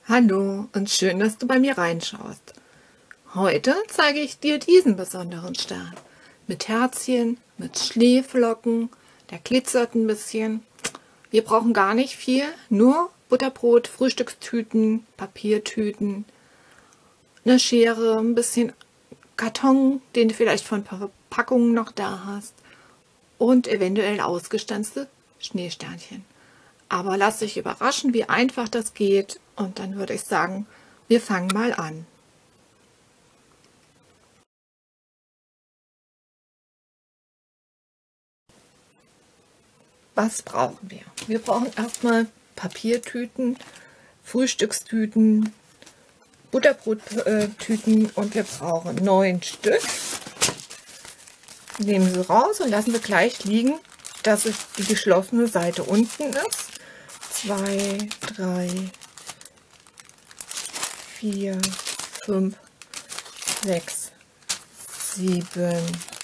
Hallo und schön, dass du bei mir reinschaust. Heute zeige ich dir diesen besonderen Stern. Mit Herzchen, mit Schneeflocken, der glitzert ein bisschen. Wir brauchen gar nicht viel, nur Butterbrot, Frühstückstüten, Papiertüten, eine Schere, ein bisschen Karton, den du vielleicht von Verpackungen noch da hast und eventuell ausgestanzte Schneesternchen. Aber lass dich überraschen, wie einfach das geht. Und dann würde ich sagen, wir fangen mal an. Was brauchen wir? Wir brauchen erstmal Papiertüten, Frühstückstüten, Butterbrottüten und wir brauchen 9 Stück. Nehmen sie raus und lassen sie gleich liegen, dass es die geschlossene Seite unten ist. 2, 3, 4, 5, 6, 7,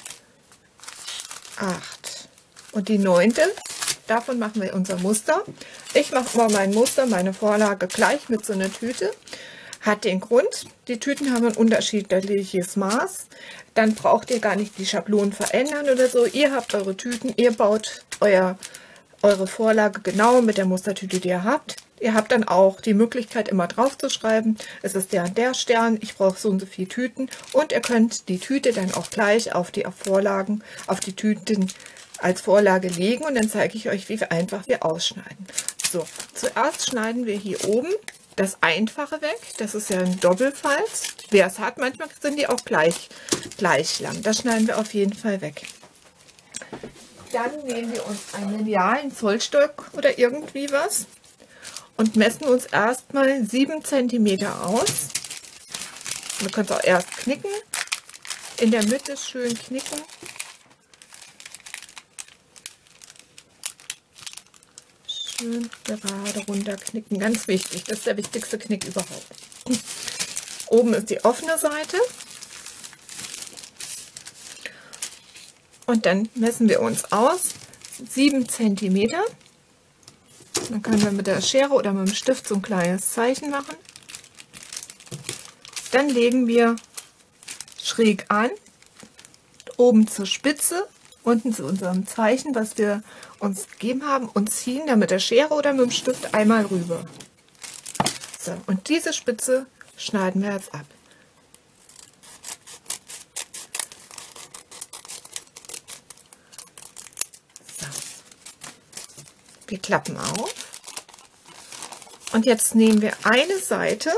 8 und die 9. Davon machen wir unser Muster. Ich mache mal mein Muster, meine Vorlage gleich mit so einer Tüte. Hat den Grund, die Tüten haben ein unterschiedliches Maß. Dann braucht ihr gar nicht die Schablonen verändern oder so. Ihr habt eure Tüten, ihr baut eure Vorlage genau mit der Mustertüte, die ihr habt. Ihr habt dann auch die Möglichkeit, immer drauf zu schreiben, es ist der und der Stern, ich brauche so und so viele Tüten. Und ihr könnt die Tüte dann auch gleich auf die Vorlagen, auf die Tüten als Vorlage legen. Und dann zeige ich euch, wie einfach wir ausschneiden. So, zuerst schneiden wir hier oben das Einfache weg. Das ist ja ein Doppelfalz. Wer es hat, manchmal sind die auch gleich lang. Das schneiden wir auf jeden Fall weg. Dann nehmen wir uns einen Lineal, einen Zollstock oder irgendwie was und messen uns erstmal 7 cm aus. Du kannst auch erst knicken, in der Mitte schön knicken. Schön gerade runter knicken, ganz wichtig, das ist der wichtigste Knick überhaupt. Oben ist die offene Seite. Und dann messen wir uns aus 7 cm. Dann können wir mit der Schere oder mit dem Stift so ein kleines Zeichen machen. Dann legen wir schräg an, oben zur Spitze, unten zu unserem Zeichen, was wir uns gegeben haben, und ziehen dann mit der Schere oder mit dem Stift einmal rüber. So, und diese Spitze schneiden wir jetzt ab. Wir klappen auf und jetzt nehmen wir eine Seite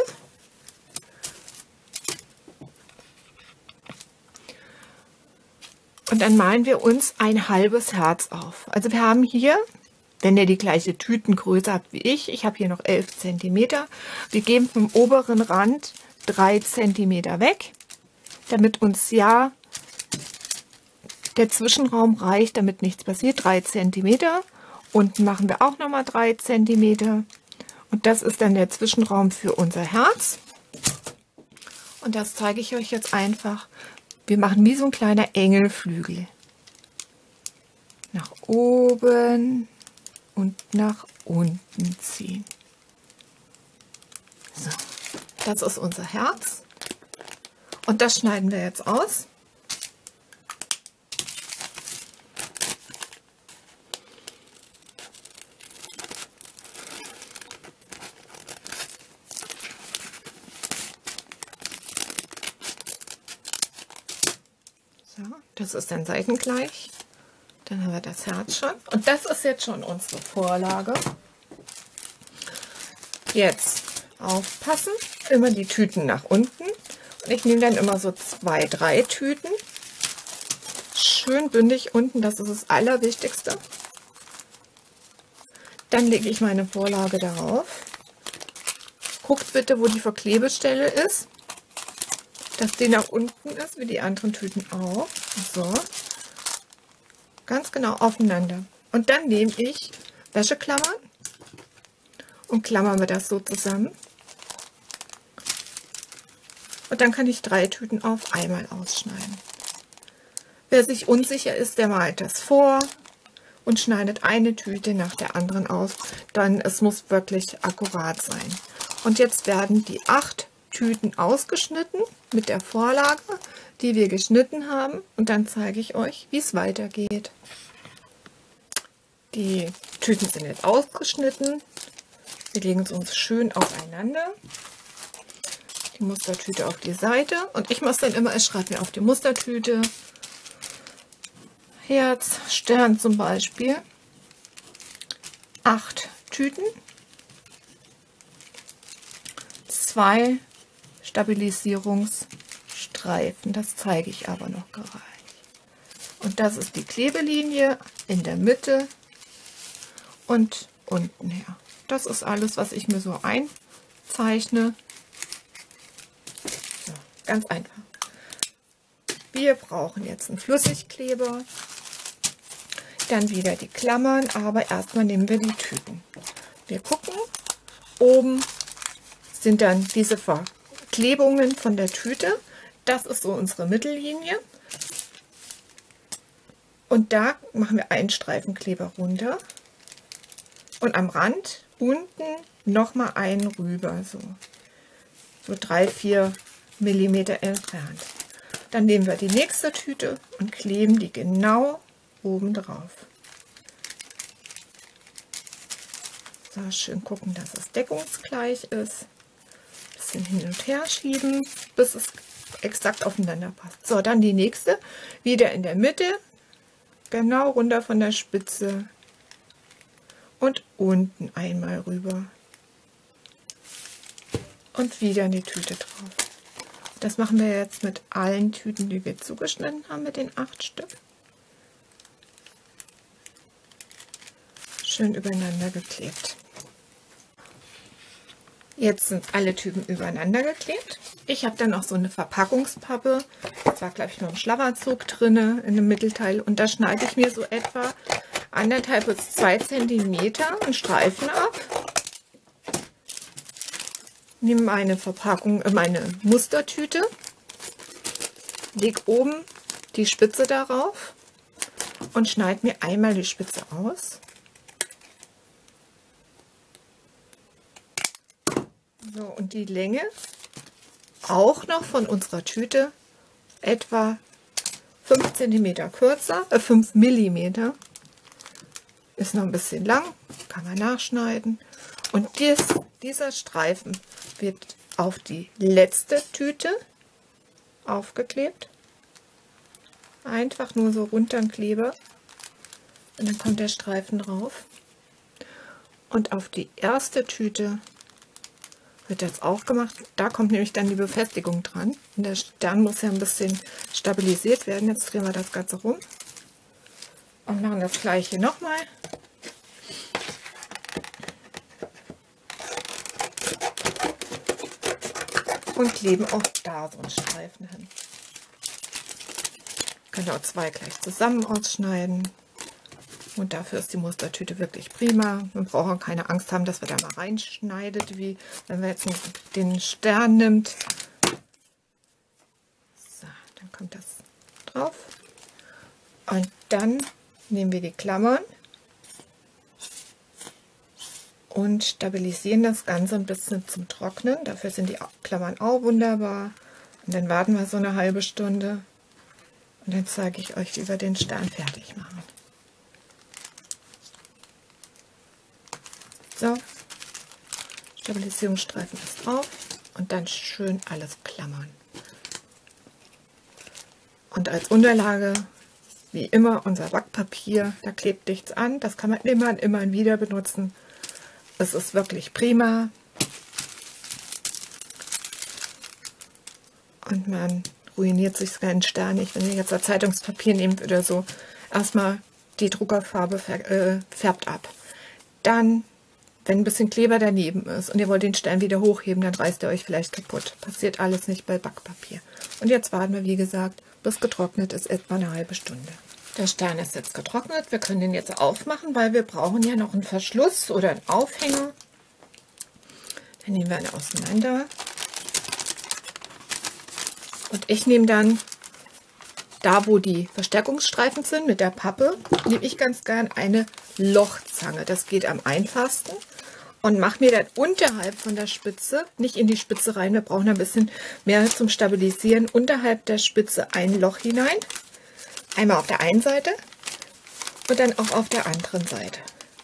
und dann malen wir uns ein halbes Herz auf. Also wir haben hier, wenn ihr die gleiche Tütengröße habt wie ich habe hier noch 11 cm, wir geben vom oberen Rand 3 cm weg, damit uns ja der Zwischenraum reicht, damit nichts passiert, 3 cm. Unten machen wir auch nochmal 3 cm und das ist dann der Zwischenraum für unser Herz. Und das zeige ich euch jetzt einfach. Wir machen wie so ein kleiner Engelflügel. Nach oben und nach unten ziehen. So, das ist unser Herz und das schneiden wir jetzt aus. So, das ist dann seitengleich. Dann haben wir das Herz schon. Und das ist jetzt schon unsere Vorlage. Jetzt aufpassen, immer die Tüten nach unten. Und ich nehme dann immer so 2, 3 Tüten. Schön bündig unten, das ist das Allerwichtigste. Dann lege ich meine Vorlage darauf. Guckt bitte, wo die Verklebestelle ist, dass die nach unten ist, wie die anderen Tüten auch. So, ganz genau aufeinander. Und dann nehme ich Wäscheklammern und klammern wir das so zusammen. Und dann kann ich 3 Tüten auf einmal ausschneiden. Wer sich unsicher ist, der malt das vor und schneidet eine Tüte nach der anderen aus. Dann es muss wirklich akkurat sein. Und jetzt werden die 8 Tüten ausgeschnitten mit der Vorlage, die wir geschnitten haben. Und dann zeige ich euch, wie es weitergeht. Die Tüten sind jetzt ausgeschnitten. Wir legen es uns schön aufeinander. Die Mustertüte auf die Seite. Und ich mache es dann immer, ich schreibe mir auf die Mustertüte Herz, Stern zum Beispiel. 8 Tüten. 2 Stabilisierungsstreifen. Das zeige ich aber noch gleich. Und das ist die Klebelinie in der Mitte und unten her. Das ist alles, was ich mir so einzeichne. So, ganz einfach. Wir brauchen jetzt einen Flüssigkleber, dann wieder die Klammern, aber erstmal nehmen wir die Tüten. Wir gucken, oben sind dann diese Verklebungen von der Tüte. Das ist so unsere Mittellinie. Und da machen wir einen Streifenkleber runter. Und am Rand unten nochmal einen rüber, so 3-4 mm entfernt. Dann nehmen wir die nächste Tüte und kleben die genau oben drauf. So, schön gucken, dass es deckungsgleich ist. Bisschen hin und her schieben, bis es exakt aufeinander passt. So, dann die nächste. Wieder in der Mitte, genau runter von der Spitze. Und unten einmal rüber. Und wieder in die Tüte drauf. Das machen wir jetzt mit allen Tüten, die wir zugeschnitten haben, mit den 8 Stück. Schön übereinander geklebt. Jetzt sind alle Tüten übereinander geklebt. Ich habe dann auch so eine Verpackungspappe. Da war, glaube ich, noch ein Schlabberzug drin in dem Mittelteil. Und da schneide ich mir so etwa 1,5 bis 2 cm einen Streifen ab. Nehme meine Verpackung, meine Mustertüte, lege oben die Spitze darauf und schneide mir einmal die Spitze aus. So, und die Länge auch noch von unserer Tüte etwa 5 cm kürzer, 5 mm. Ist noch ein bisschen lang, kann man nachschneiden. Und dieser Streifen wird auf die letzte Tüte aufgeklebt. Einfach nur so runter einen Kleber. Und dann kommt der Streifen drauf. Und auf die erste Tüte wird jetzt auch gemacht. Da kommt nämlich dann die Befestigung dran. Und der Stern muss ja ein bisschen stabilisiert werden. Jetzt drehen wir das Ganze rum. Und machen das gleiche nochmal. Und kleben auch da so einen Streifen hin. Könnt ihr auch 2 gleich zusammen ausschneiden. Und dafür ist die Mustertüte wirklich prima. Wir brauchen keine Angst haben, dass wir da mal reinschneidet, wie wenn wir jetzt den Stern nimmt. So, dann kommt das drauf. Und dann nehmen wir die Klammern und stabilisieren das Ganze ein bisschen zum Trocknen. Dafür sind die Klammern auch wunderbar. Und dann warten wir so eine halbe Stunde. Und dann zeige ich euch, wie wir den Stern fertig machen. So, Stabilisierungsstreifen ist drauf und dann schön alles klammern. Und als Unterlage, wie immer, unser Backpapier. Da klebt nichts an. Das kann man immer und immer wieder benutzen. Es ist wirklich prima. Und man ruiniert sich keinen Stern nicht, wenn ihr jetzt ein Zeitungspapier nehmt oder so. Erstmal die Druckerfarbe färbt ab. Dann, wenn ein bisschen Kleber daneben ist und ihr wollt den Stern wieder hochheben, dann reißt ihr euch vielleicht kaputt. Passiert alles nicht bei Backpapier. Und jetzt warten wir, wie gesagt, bis getrocknet ist, etwa eine halbe Stunde. Der Stern ist jetzt getrocknet. Wir können den jetzt aufmachen, weil wir brauchen ja noch einen Verschluss oder einen Aufhänger. Dann nehmen wir ihn auseinander. Und ich nehme dann, da wo die Verstärkungsstreifen sind, mit der Pappe, nehme ich ganz gern eine Lochzange. Das geht am einfachsten. und mache mir dann unterhalb von der Spitze, nicht in die Spitze rein, wir brauchen ein bisschen mehr zum Stabilisieren, unterhalb der Spitze ein Loch hinein. Einmal auf der einen Seite und dann auch auf der anderen Seite.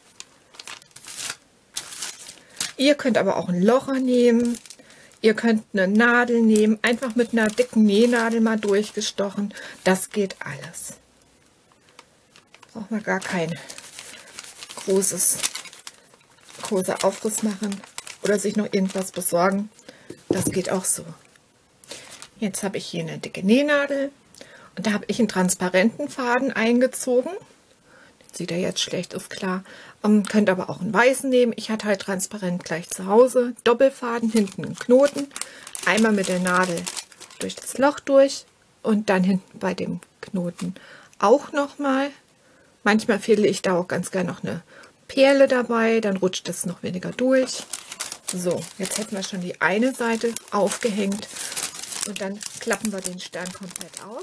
Ihr könnt aber auch ein Loch nehmen, ihr könnt eine Nadel nehmen, einfach mit einer dicken Nähnadel mal durchgestochen, das geht alles. Braucht man gar kein großer Aufriss machen oder sich noch irgendwas besorgen. Das geht auch so. Jetzt habe ich hier eine dicke Nähnadel und da habe ich einen transparenten Faden eingezogen. Den sieht er jetzt schlecht, ist klar. Könnt aber auch einen weißen nehmen. Ich hatte halt transparent gleich zu Hause. Doppelfaden, hinten einen Knoten. Einmal mit der Nadel durch das Loch durch und dann hinten bei dem Knoten auch nochmal. Manchmal fädle ich da auch ganz gerne noch eine Perle dabei, dann rutscht es noch weniger durch. So, jetzt hätten wir schon die eine Seite aufgehängt und dann klappen wir den Stern komplett auf.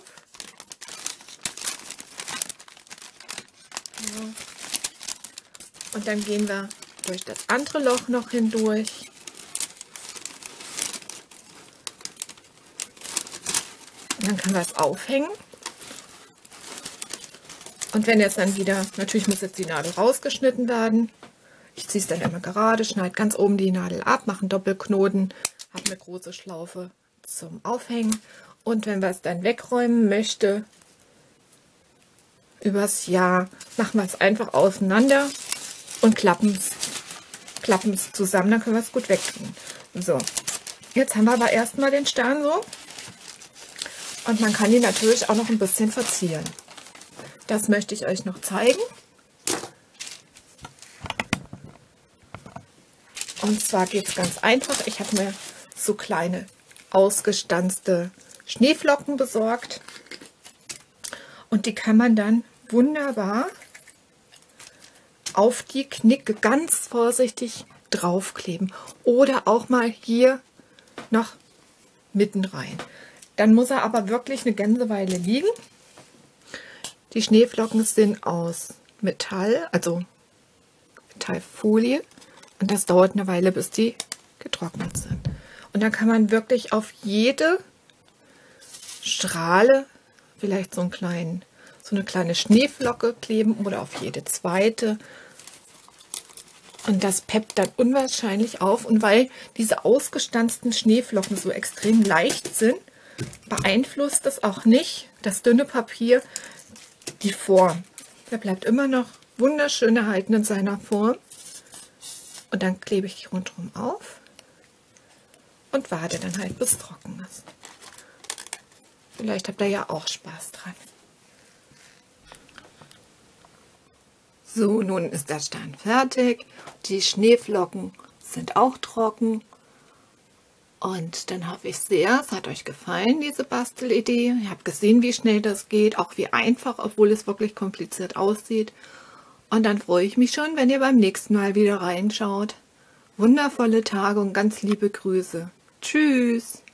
So. Und dann gehen wir durch das andere Loch noch hindurch. Und dann können wir es aufhängen. Und wenn jetzt dann wieder, natürlich muss jetzt die Nadel rausgeschnitten werden. Ich ziehe es dann immer gerade, schneide ganz oben die Nadel ab, mache einen Doppelknoten, habe eine große Schlaufe zum Aufhängen. Und wenn wir es dann wegräumen möchte, übers Jahr, machen wir es einfach auseinander und klappen es zusammen, dann können wir es gut wegtun. So, jetzt haben wir aber erstmal den Stern so. Und man kann ihn natürlich auch noch ein bisschen verzieren. Das möchte ich euch noch zeigen. Und zwar geht es ganz einfach. Ich habe mir so kleine ausgestanzte Schneeflocken besorgt. Und die kann man dann wunderbar auf die Knicke ganz vorsichtig draufkleben. Oder auch mal hier noch mitten rein. Dann muss er aber wirklich eine ganze Weile liegen. Die Schneeflocken sind aus Metall, also Metallfolie. Und das dauert eine Weile, bis die getrocknet sind. Und dann kann man wirklich auf jede Strahle vielleicht so eine kleine Schneeflocke kleben oder auf jede zweite. Und das peppt dann unwahrscheinlich auf. Und weil diese ausgestanzten Schneeflocken so extrem leicht sind, beeinflusst es auch nicht das dünne Papier die Form. Der bleibt immer noch wunderschön erhalten in seiner Form. Und dann klebe ich rundherum auf und warte dann halt, bis es trocken ist. Vielleicht habt ihr ja auch Spaß dran. So, nun ist der Stern fertig. Die Schneeflocken sind auch trocken. Und dann hoffe ich sehr, es hat euch gefallen, diese Bastelidee. Ihr habt gesehen, wie schnell das geht, auch wie einfach, obwohl es wirklich kompliziert aussieht. Und dann freue ich mich schon, wenn ihr beim nächsten Mal wieder reinschaut. Wundervolle Tage und ganz liebe Grüße. Tschüss!